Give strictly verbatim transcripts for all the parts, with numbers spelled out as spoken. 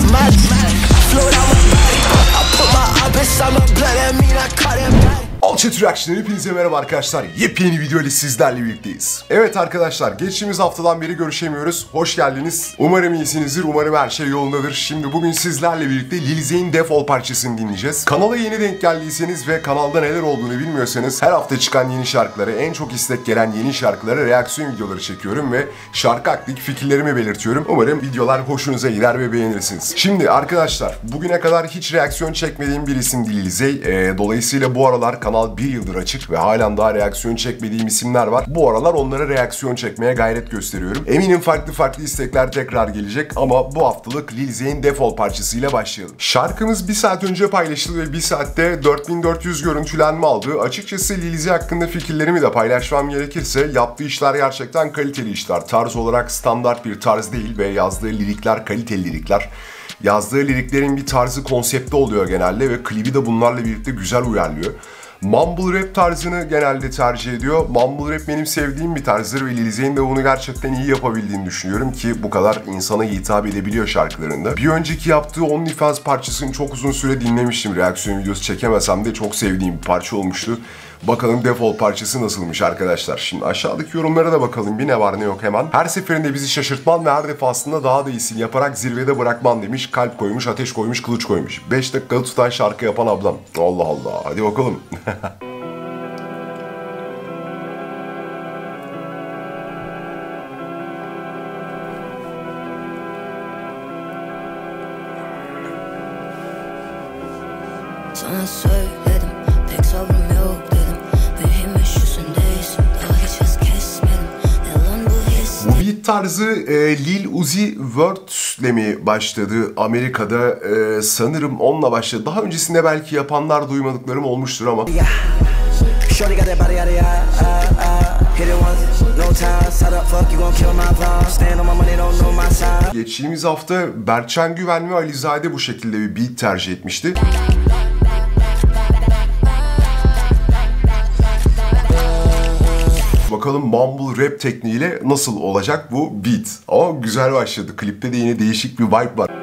Alçet Reaction'dan hepinize merhaba arkadaşlar. Yepyeni video ile sizlerle birlikteyiz. Evet arkadaşlar, geçtiğimiz haftadan beri görüşemiyoruz. Hoş geldiniz. Umarım iyisinizdir. Umarım her şey yolundadır. Şimdi bugün sizlerle birlikte Lil Zane Defol parçasını dinleyeceğiz. Kanala yeni denk geldiyseniz ve kanalda neler olduğunu bilmiyorsanız her hafta çıkan yeni şarkıları, en çok istek gelen yeni şarkılara reaksiyon videoları çekiyorum ve şarkı hakkındaki fikirlerimi belirtiyorum. Umarım videolar hoşunuza gider ve beğenirsiniz. Şimdi arkadaşlar, bugüne kadar hiç reaksiyon çekmediğim bir isim Lil Zane. Ee, dolayısıyla bu aralar kanal bir yıldır açık ve halen daha reaksiyon çekmediğim isimler var. Bu aralar onlara reaksiyon çekmeye gayret gösteriyorum. Eminim farklı farklı istekler tekrar gelecek ama bu haftalık Lil Zane Defol parçasıyla başlayalım. Şarkımız bir saat önce paylaşıldı ve bir saatte dört bin dört yüz görüntülenme aldı. Açıkçası Lil Zane hakkında fikirlerimi de paylaşmam gerekirse yaptığı işler gerçekten kaliteli işler. Tarz olarak standart bir tarz değil ve yazdığı lirikler kaliteli lirikler. Yazdığı liriklerin bir tarzı, konsepti oluyor genelde ve klibi de bunlarla birlikte güzel uyarlıyor. Mumble rap tarzını genelde tercih ediyor. Mumble rap benim sevdiğim bir tarzdır ve Lil Zane'in de bunu gerçekten iyi yapabildiğini düşünüyorum ki bu kadar insana hitap edebiliyor şarkılarında. Bir önceki yaptığı OnlyFans parçasını çok uzun süre dinlemiştim. Reaksiyon videosu çekemesem de çok sevdiğim bir parça olmuştu. Bakalım Defol parçası nasılmış arkadaşlar. Şimdi aşağıdaki yorumlara da bakalım bir ne var ne yok hemen. Her seferinde bizi şaşırtman ve her defasında daha da iyisini yaparak zirvede bırakman demiş. Kalp koymuş, ateş koymuş, kılıç koymuş. beş dakikada tutan şarkı yapan ablam. Allah Allah, hadi bakalım. Sana söyledim, pek sabrım yok dedim. Mühim eşüsündeyiz, daha hiç hız kesmedim. Yalan bu his. Bu beat tarzı e, Lil Uzi Vert'le mi başladı Amerika'da? E, sanırım onunla başladı. Daha öncesinde belki yapanlar duymadıklarım olmuştur ama. Geçtiğimiz hafta Berkcan Güven ve Alizade bu şekilde bir beat tercih etmişti. Bakalım mumble rap tekniğiyle nasıl olacak bu beat. Ama güzel başladı. Klipte de yine değişik bir vibe var.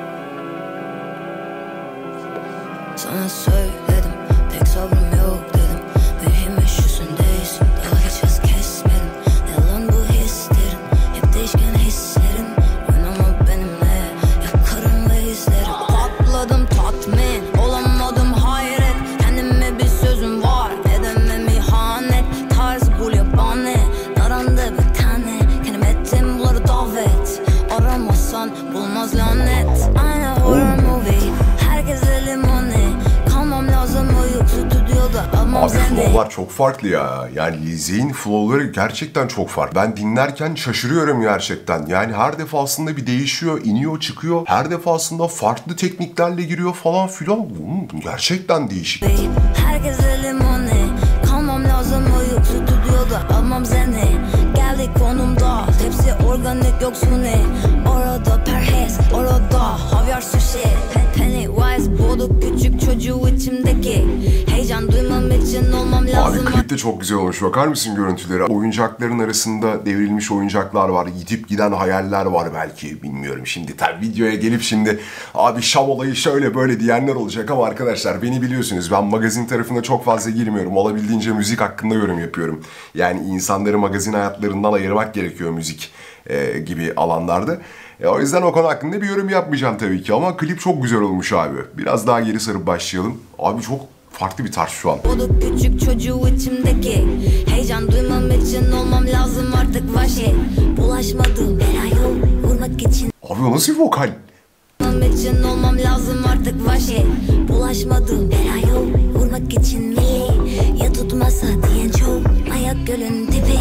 Sana söyledim, pek sabrım yok dedim. Mühim eşüsündeyiz, daha hiç hız kesmedim. Yalan bu hislerin, hep değişken hislerin. Oynama benimle, yakarım ve izlerim. Patladım tatmin, olamadım hayret. Kendime bir sözüm var, edemem ihanet. Tarz bul yabani, darandı bir tane. Kendim ettim bunları davet. Aramazsan bulmaz lanet. Aynı horror movie, herkes limoni. Kalmam lazım uyuk stüdyoda ama abi flow'lar çok farklı ya. Yani Lil Zane'in flow'ları gerçekten çok farklı. Ben dinlerken şaşırıyorum gerçekten. Yani her defasında bir değişiyor, iniyor, çıkıyor. Her defasında farklı tekniklerle giriyor falan filan. Hmm, gerçekten değişik. Herkes limoni. Kalmam lazım uyuk stüdyoda almam seni. Geldik konumda, hepsi organik yok suni. Orada perhez, orada havyar sushi. Pennywise boğduk küçük çocuğu içimdeki. Heyecan duymam için olmam lazım. Abi klip de çok güzel olmuş, bakar mısın görüntülere? Oyuncakların arasında devrilmiş oyuncaklar var. Gidip giden hayaller var belki, bilmiyorum. Şimdi tabi videoya gelip şimdi abi Şam olayı şöyle böyle diyenler olacak ama arkadaşlar beni biliyorsunuz. Ben magazin tarafına çok fazla girmiyorum. Olabildiğince müzik hakkında yorum yapıyorum. Yani insanları magazin hayatlarından ayırmak gerekiyor müzik e, gibi alanlarda. E, o yüzden o konu hakkında bir yorum yapmayacağım tabii ki ama klip çok güzel olmuş abi. Biraz daha geri sarıp başlayalım. Abi çok farklı bir tarz şu an. Boğduk küçük çocuğu içimdeki. Heyecan duymam için olmam lazım artık vahşi. Bulaşmadım belaya vurmak için. Abi o nasıl bir vokal? için olmam lazım artık vahşi. Bulaşmadım belaya vurmak için milli. Ya tutmasa diyen çok ayak gölün dibi.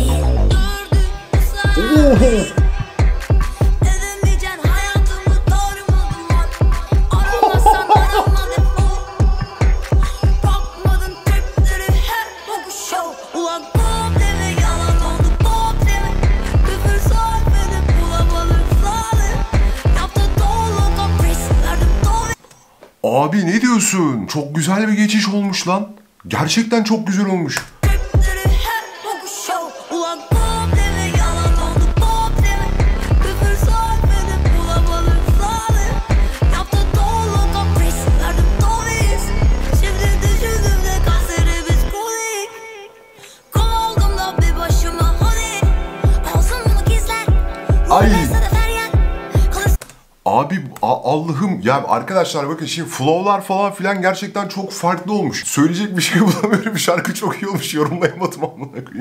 Oho! Abi ne diyorsun? Çok güzel bir geçiş olmuş lan. Gerçekten çok güzel olmuş. Abi Allah'ım ya arkadaşlar bakın şimdi flow'lar falan filan gerçekten çok farklı olmuş. Söyleyecek bir şey bulamıyorum. Bir şarkı çok iyi olmuş, yorumlayamadım amına koyayım.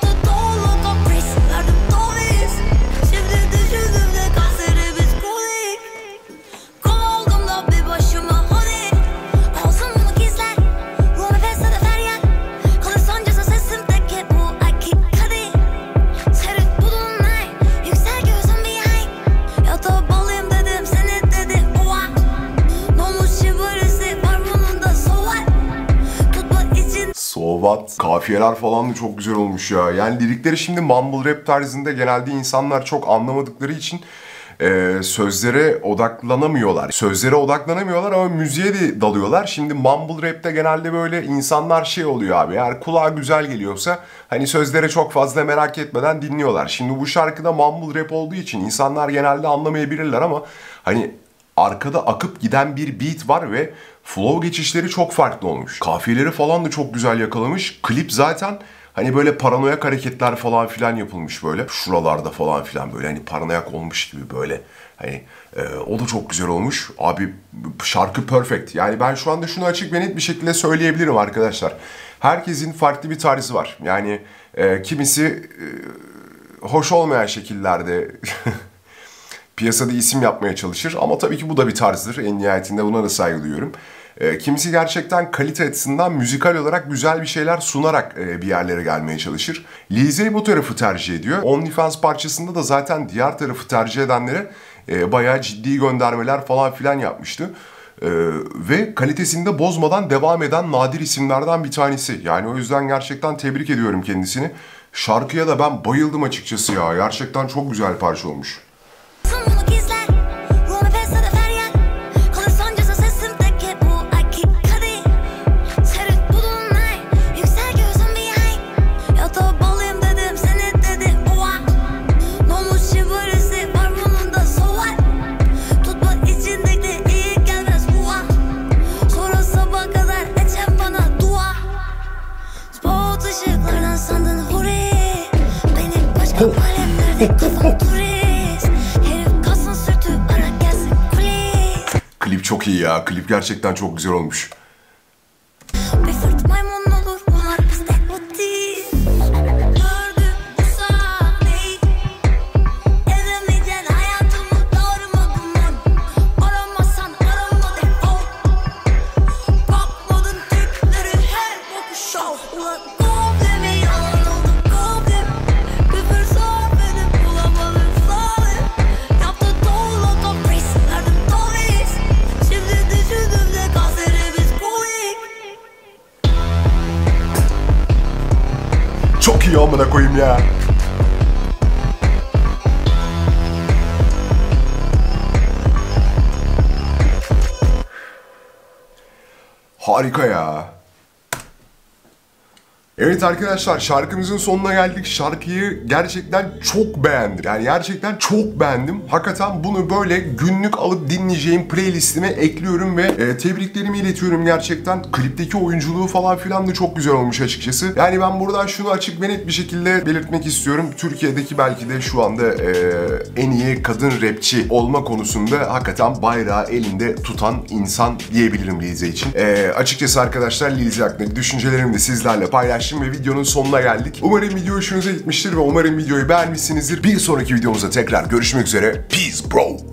Sovat, kafiyeler falan da çok güzel olmuş ya. Yani lirikleri şimdi mumble rap tarzında genelde insanlar çok anlamadıkları için e, sözlere odaklanamıyorlar. Sözlere odaklanamıyorlar ama müziğe de dalıyorlar. Şimdi mumble rap'te genelde böyle insanlar şey oluyor abi. Eğer kulağa güzel geliyorsa hani sözlere çok fazla merak etmeden dinliyorlar. Şimdi bu şarkıda mumble rap olduğu için insanlar genelde anlamayabilirler ama hani arkada akıp giden bir beat var ve flow geçişleri çok farklı olmuş. Kafiyeleri falan da çok güzel yakalamış. Klip zaten hani böyle paranoyak hareketler falan filan yapılmış böyle. Şuralarda falan filan böyle hani paranoyak olmuş gibi böyle. Hani e, o da çok güzel olmuş. Abi şarkı perfect. Yani ben şu anda şunu açık ve net bir şekilde söyleyebilirim arkadaşlar. Herkesin farklı bir tarzı var. Yani e, kimisi e, hoş olmayan şekillerde piyasada isim yapmaya çalışır ama tabii ki bu da bir tarzdır. En nihayetinde buna da saygı duyuyorum. E, kimisi gerçekten kalite açısından müzikal olarak güzel bir şeyler sunarak e, bir yerlere gelmeye çalışır. Lil Zey bu tarafı tercih ediyor. OnlyFans parçasında da zaten diğer tarafı tercih edenlere e, bayağı ciddi göndermeler falan filan yapmıştı. E, ve kalitesini de bozmadan devam eden nadir isimlerden bir tanesi. Yani o yüzden gerçekten tebrik ediyorum kendisini. Şarkıya da ben bayıldım açıkçası ya. Gerçekten çok güzel parça olmuş. Klip çok iyi ya. Klip gerçekten çok güzel olmuş. Çok iyi amına koyayım ya. Harika ya. Evet arkadaşlar, şarkımızın sonuna geldik. Şarkıyı gerçekten çok beğendim. Yani gerçekten çok beğendim. Hakikaten bunu böyle günlük alıp dinleyeceğim playlistime ekliyorum ve e, tebriklerimi iletiyorum gerçekten. Klipteki oyunculuğu falan filan da çok güzel olmuş açıkçası. Yani ben buradan şunu açık ve net bir şekilde belirtmek istiyorum. Türkiye'deki belki de şu anda e, en iyi kadın rapçi olma konusunda hakikaten bayrağı elinde tutan insan diyebilirim Lil Zey için. E, açıkçası arkadaşlar Lil Zey hakkındaki düşüncelerimi de sizlerle paylaştım ve videonun sonuna geldik. Umarım video hoşunuza gitmiştir ve umarım videoyu beğenmişsinizdir. Bir sonraki videomuzda tekrar görüşmek üzere. Peace bro.